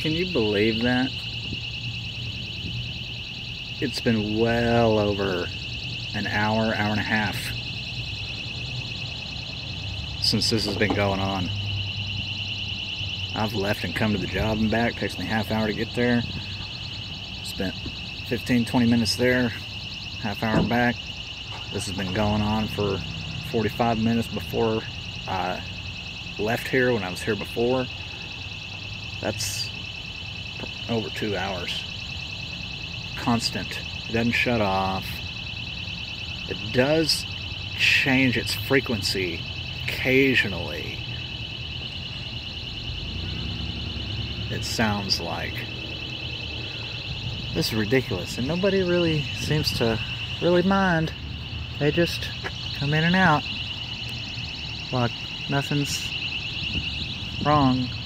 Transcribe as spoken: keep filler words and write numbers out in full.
Can you believe that? It's been well over an hour, hour and a half since this has been going on. I've left and come to the job and back. Takes me a half hour to get there. Spent fifteen, twenty minutes there, half hour back. This has been going on for forty-five minutes before I left here when I was here before. That's over two hours. Constant. It doesn't shut off. It does change its frequency occasionally. It sounds like. This is ridiculous, and nobody really seems to really mind. They just come in and out like nothing's wrong.